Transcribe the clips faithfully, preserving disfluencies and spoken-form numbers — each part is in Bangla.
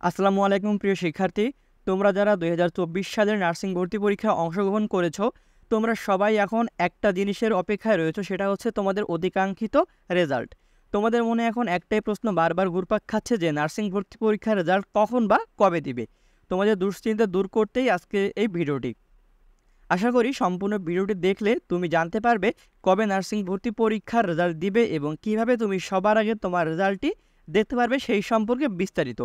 আসসালামু আলাইকুম প্রিয় শিক্ষার্থী, তোমরা যারা দুই হাজার চব্বিশ সালের নার্সিং ভর্তি পরীক্ষায় অংশগ্রহণ করেছো, তোমরা সবাই এখন একটা জিনিসের অপেক্ষায় রয়েছো, সেটা হচ্ছে তোমাদের অধিকাঙ্ক্ষিত রেজাল্ট। তোমাদের মনে এখন একটাই প্রশ্ন বারবার ঘুরপাক খাচ্ছে যে নার্সিং ভর্তি পরীক্ষার রেজাল্ট কখন বা কবে দিবে। তোমাদের দুশ্চিন্তা দূর করতেই আজকে এই ভিডিওটি। আশা করি সম্পূর্ণ ভিডিওটি দেখলে তুমি জানতে পারবে কবে নার্সিং ভর্তি পরীক্ষার রেজাল্ট দিবে এবং কিভাবে তুমি সবার আগে তোমার রেজাল্টটি দেখতে পারবে সেই সম্পর্কে বিস্তারিত।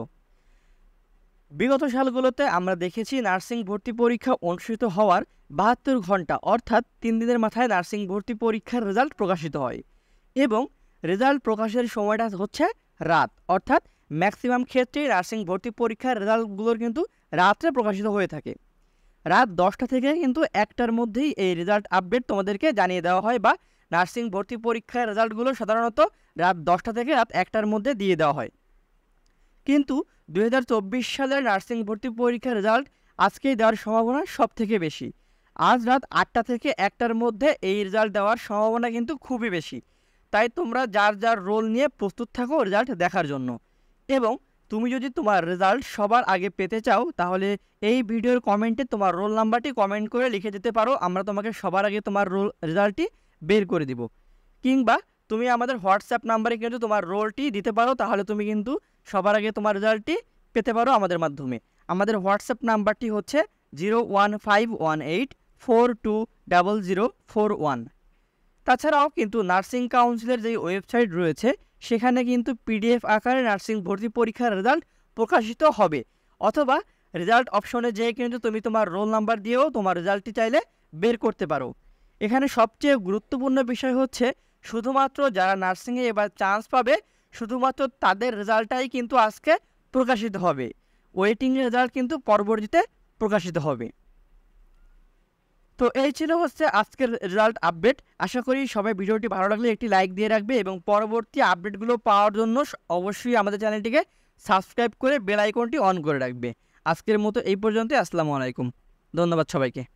বিগত সালগুলোতে আমরা দেখেছি নার্সিং ভর্তি পরীক্ষা অনুষ্ঠিত হওয়ার বাহাত্তর ঘন্টা অর্থাৎ তিন দিনের মাথায় নার্সিং ভর্তি পরীক্ষার রেজাল্ট প্রকাশিত হয় এবং রেজাল্ট প্রকাশের সময়টা হচ্ছে রাত, অর্থাৎ ম্যাক্সিমাম ক্ষেত্রেই নার্সিং ভর্তি পরীক্ষার রেজাল্টগুলোর কিন্তু রাত্রে প্রকাশিত হয়ে থাকে। রাত দশটা থেকে কিন্তু একটার মধ্যেই এই রেজাল্ট আপডেট তোমাদেরকে জানিয়ে দেওয়া হয়, বা নার্সিং ভর্তি পরীক্ষার রেজাল্টগুলো সাধারণত রাত দশটা থেকে রাত একটার মধ্যে দিয়ে দেওয়া হয়। কিন্তু দুই হাজার চব্বিশ সালের নার্সিং ভর্তি পরীক্ষার রেজাল্ট আজকেই দেওয়ার সম্ভাবনা সব থেকে বেশি। আজ রাত আটটা থেকে একটার মধ্যে এই রেজাল্ট দেওয়ার সম্ভাবনা কিন্তু খুবই বেশি। তাই তোমরা যার যার রোল নিয়ে প্রস্তুত থাকো রেজাল্ট দেখার জন্য। এবং তুমি যদি তোমার রেজাল্ট সবার আগে পেতে চাও তাহলে এই ভিডিওর কমেন্টে তোমার রোল নাম্বারটি কমেন্ট করে লিখে দিতে পারো, আমরা তোমাকে সবার আগে তোমার রোল রেজাল্টটি বের করে দিব। কিংবা তুমি আমাদের হোয়াটসঅ্যাপ নাম্বারে কিন্তু তোমার রোলটি দিতে পারো, তাহলে তুমি কিন্তু সবার আগে তোমার রেজাল্টটি পেতে পারো আমাদের মাধ্যমে। আমাদের হোয়াটসঅ্যাপ নাম্বারটি হচ্ছে zero one five one eight four two double zero four one. তাছাড়াও কিন্তু নার্সিং কাউন্সিলের যে ওয়েবসাইট রয়েছে সেখানে কিন্তু পিডিএফ আকারে নার্সিং ভর্তি পরীক্ষার রেজাল্ট প্রকাশিত হবে, অথবা রেজাল্ট অপশনে যেয়ে কিন্তু তুমি তোমার রোল নাম্বার দিয়েও তোমার রেজাল্টটি চাইলে বের করতে পারো। এখানে সবচেয়ে গুরুত্বপূর্ণ বিষয় হচ্ছে শুধুমাত্র যারা নার্সিংয়ে এবার চান্স পাবে শুধুমাত্র তাদের রেজাল্টটাই কিন্তু আজকে প্রকাশিত হবে, ওয়েটিং রেজাল্ট কিন্তু পরবর্তীতে প্রকাশিত হবে। তো এই ছিল হচ্ছে আজকের রেজাল্ট আপডেট। আশা করি সবাই ভিডিওটি ভালো লাগলে একটি লাইক দিয়ে রাখবে এবং পরবর্তী আপডেটগুলো পাওয়ার জন্য অবশ্যই আমাদের চ্যানেলটিকে সাবস্ক্রাইব করে বেল আইকনটি অন করে রাখবে। আজকের মতো এই পর্যন্ত, আসসালামু আলাইকুম, ধন্যবাদ সবাইকে।